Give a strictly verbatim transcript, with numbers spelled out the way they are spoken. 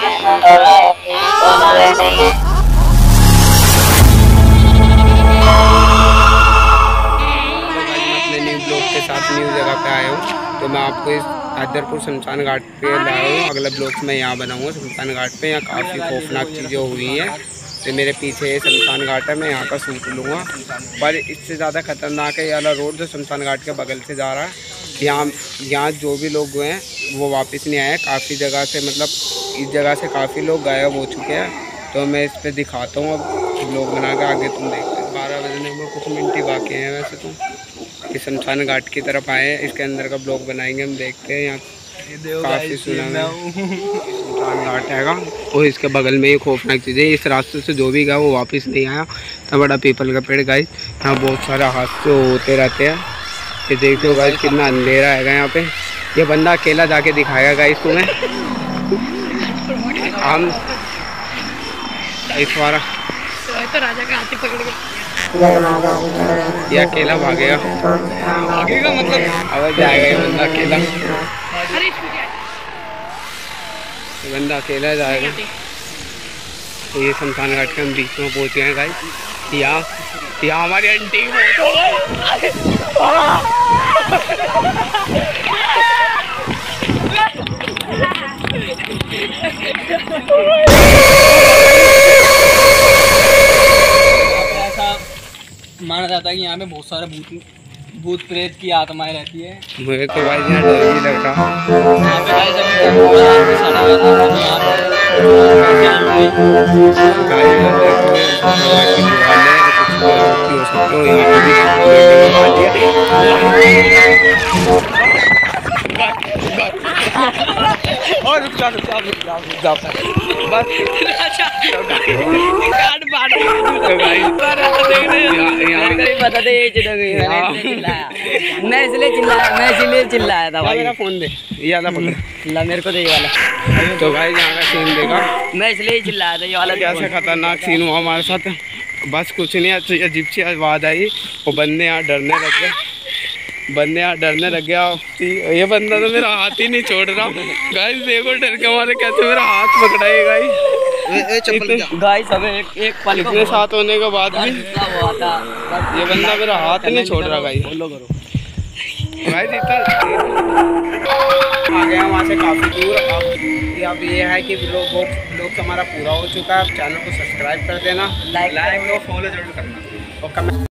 के साथ न्यू जगह पे आया हूँ। तो मैं आपको इस हैदरपुर शमशान घाट पे लाया हूँ। अगला ब्लॉग मैं यहाँ बनाऊँगा शमशान घाट पे। यहाँ काफ़ी खौफनाक चीज़ें हुई हैं। तो मेरे पीछे शमशान घाट है, मैं यहाँ का शूट लूँगा। पर इससे ज़्यादा खतरनाक है ये वाला रोड जो शमशान घाट के बगल से जा रहा है। यहाँ यहाँ जो भी लोग हुए हैं वो वापस नहीं आए। काफ़ी जगह से मतलब इस जगह से काफ़ी लोग गायब हो चुके हैं। तो मैं इस पर दिखाता हूँ अब ब्लॉग बना के, आगे तुम देखते हो। बारह बजने में कुछ मिनट ही बाकी हैं वैसे तो। कि शमशान घाट की तरफ आए हैं, इसके अंदर का ब्लॉग बनाएंगे। हम देखते हैं यहाँ काफ़ी सुना शमशान घाट हैगा और इसके बगल में ही खौफनाक चीज़ें। इस रास्ते से जो भी गया वो वापस नहीं आया। इतना बड़ा पीपल का पेड़ गाइस। यहाँ बहुत सारे हादसे होते रहते हैं। ये देखते हो गाइस कितना अंधेरा हैगा यहाँ पे। ये बंदा अकेला जाके दिखाएगा गाइस तुम्हें। हम इस बार तो राजा का हाथी पकड़ के ये अकेला भागेगा भागेगा मतलब अब जाएगा ये बंदा अकेला। अरे ये बंदा अकेला जाएगा। तो ये शमशान घाट के हम बीच में पहुँच गए हैं गाइस। यहाँ यहाँ हमारी आंटी माना जाता है कि यहाँ पे बहुत सारे भूत भूत प्रेत की आत्माएं रहती है। मुझे तो भाई यहाँ डर भी लग रहा। और रुक जा रुक जा रुक जा रुक जा बस काट बात तो गाइस बता दे चिल्लाया मैं इसलिए चिल्लाया मैं इसलिए चिल्लाया था भाई। मेरा फोन दे ये वाला पकड़ ला मेरे को दे ये वाला। तो गाइस यहाँ का सीन देखा मैं इसलिए चिल्लाया था ये वाला। कैसे खतरनाक सीन हुआ हमारे साथ। बस कुछ नहीं, अजीब सी आवाज़ आई। वो बंदे यहाँ डरने लग गए बंदे यहाँ डरने लग गया। ये बंदा तो मेरा हाथ ही नहीं छोड़ रहा गाइस। देखो डर के हमारे कैसे मेरा हाथ पकड़ा है गाइस। गाइस अब एक एक पल इतने साथ होने के बाद भी ये बंदा मेरा हाथ नहीं छोड़ रहा गाइस। बोलो करो गाइस इतना आ गया वहाँ से काफ़ी दूर। अब अब ये है कि लोग लोग हमारा पूरा हो चुका है। चैनल को सब्सक्राइब कर देना, लाइक और फॉलो जरूर करना और कमेंट